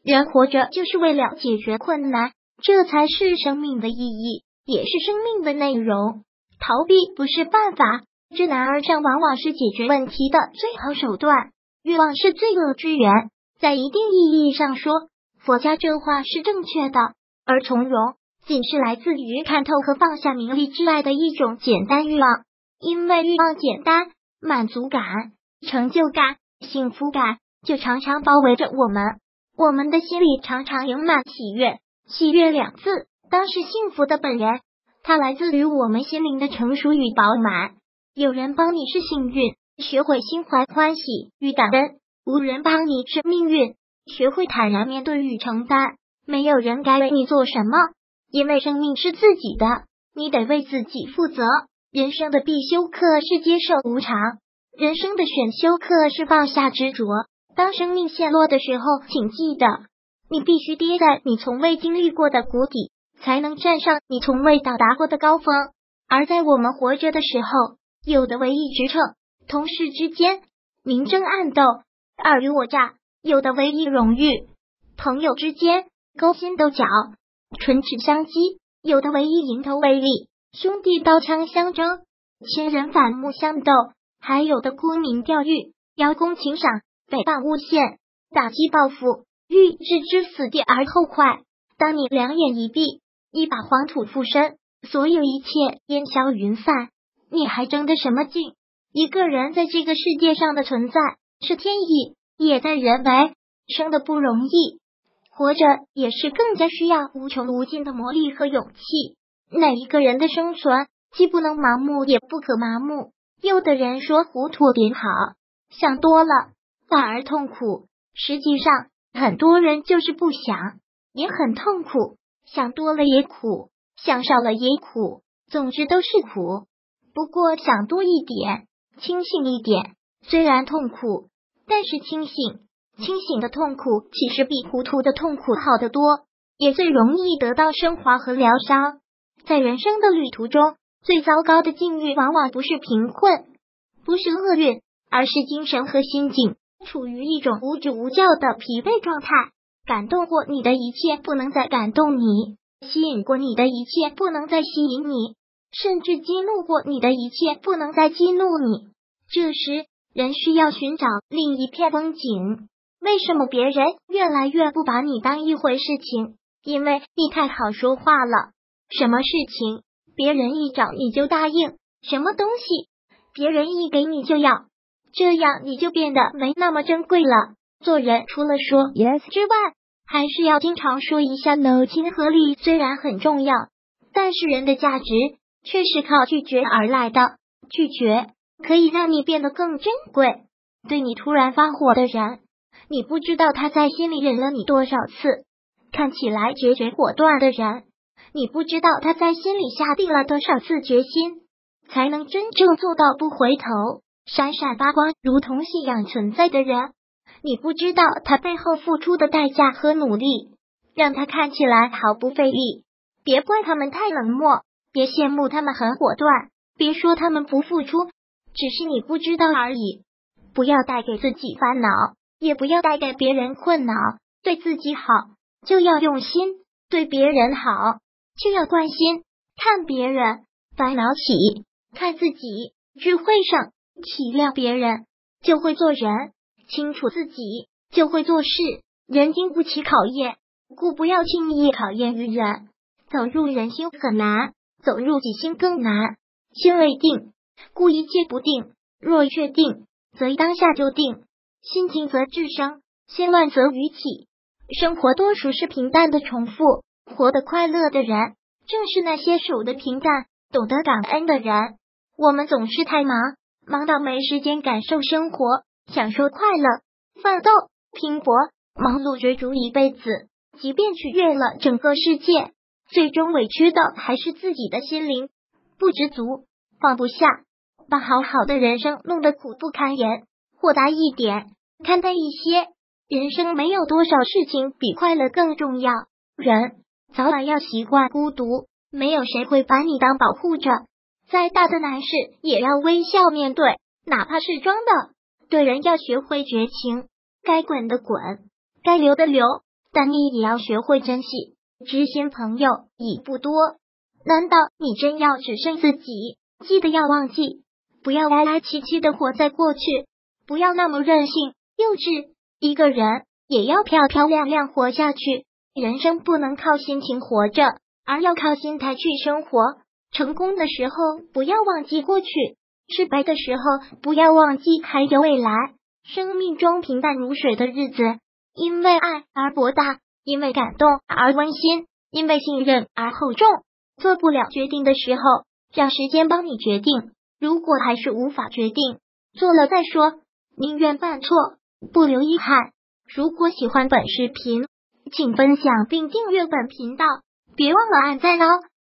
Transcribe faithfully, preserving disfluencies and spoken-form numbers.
人活着就是为了解决困难，这才是生命的意义，也是生命的内容。逃避不是办法，知难而上往往是解决问题的最好手段。欲望是罪恶之源，在一定意义上说，佛家这话是正确的，而从容仅是来自于看透和放下名利之外的一种简单欲望。因为欲望简单，满足感、成就感、幸福感就常常包围着我们，我们的心里常常盈满喜悦。喜悦两字当是幸福的本源，它来自于我们心灵的成熟与饱满。有人帮你是幸运，学会心怀欢喜与感恩；无人帮你是命运，学会坦然面对与承担。没有人该为你做什么，因为生命是自己的，你得为自己负责。人生的必修课是接受无常，人生的选修课是放下执着。当生命陷落的时候，请记得，你必须跌在你从未经历过的谷底，才能站上你从未到达过的高峰。而在我们活着的时候，有的唯一职称，同事之间明争暗斗，尔虞我诈；有的唯一荣誉，朋友之间勾心斗角，唇齿相激；有的唯一蝇头为利，兄弟刀枪相争，亲人反目相斗；还有的沽名钓誉，邀功请赏，诽谤诬陷，打击报复，欲置之死地而后快。当你两眼一闭，一把黄土附身，所有一切烟消云散，你还争得什么劲？一个人在这个世界上的存在是天意，也在人为，生的不容易，活着也是更加需要无穷无尽的磨砺和勇气。哪一个人的生存既不能盲目也不可麻木。有的人说糊涂点好，想多了反而痛苦，实际上很多人就是不想，也很痛苦，想多了也苦，想少了也苦，总之都是苦。不过想多一点，清醒一点，虽然痛苦，但是清醒。清醒的痛苦其实比糊涂的痛苦好得多，也最容易得到升华和疗伤。在人生的旅途中，最糟糕的境遇往往不是贫困，不是厄运，而是精神和心境处于一种无止无觉的疲惫状态。感动过你的一切不能再感动你，吸引过你的一切不能再吸引你，甚至激怒过你的一切不能再激怒你。这时人需要寻找另一片风景。为什么别人越来越不把你当一回事情？因为你太好说话了。什么事情别人一找你就答应，什么东西别人一给你就要，这样你就变得没那么珍贵了。做人除了说 yes 之外，还是要经常说一下 no。 亲和力虽然很重要，但是人的价值却是靠拒绝而来的。拒绝可以让你变得更珍贵。对你突然发火的人，你不知道他在心里忍了你多少次；看起来决绝果断的人，你不知道他在心里下定了多少次决心，才能真正做到不回头。闪闪发光如同信仰存在的人，你不知道他背后付出的代价和努力，让他看起来毫不费力。别怪他们太冷漠，别羡慕他们很果断，别说他们不付出，只是你不知道而已。不要带给自己烦恼，也不要带给别人困扰。对自己好就要用心，对别人好就要关心。看别人烦恼起，看自己智慧上体谅别人，就会做人；清楚自己就会做事。人经不起考验，故不要轻易考验于人。走入人心很难，走入己心更难。心未定，故一切不定；若确定，则当下就定。心静则智生，心乱则语起。生活多数是平淡的重复，活得快乐的人，正是那些守得平淡、懂得感恩的人。我们总是太忙，忙到没时间感受生活，享受快乐。奋斗、拼搏、忙碌追逐一辈子，即便取悦了整个世界，最终委屈的还是自己的心灵。不知足，放不下，把好好的人生弄得苦不堪言。豁达一点，看淡一些，人生没有多少事情比快乐更重要。人早晚要习惯孤独，没有谁会把你当保护着。再大的难事也要微笑面对，哪怕是装的。对人要学会绝情，该滚的滚，该留的留， 但你也要学会珍惜。知心朋友已不多，难道你真要只剩自己？记得要忘记，不要哀哀戚戚的活在过去，不要那么任性幼稚。一个人也要漂漂亮亮活下去。人生不能靠心情活着，而要靠心态去生活。成功的时候不要忘记过去，失败的时候不要忘记还有未来。生命中平淡如水的日子，因为爱而博大，因为感动而温馨，因为信任而厚重。做不了决定的时候，让时间帮你决定。如果还是无法决定，做了再说，宁愿犯错，不留遗憾。如果喜欢本视频，请分享并订阅本频道，别忘了按赞哦。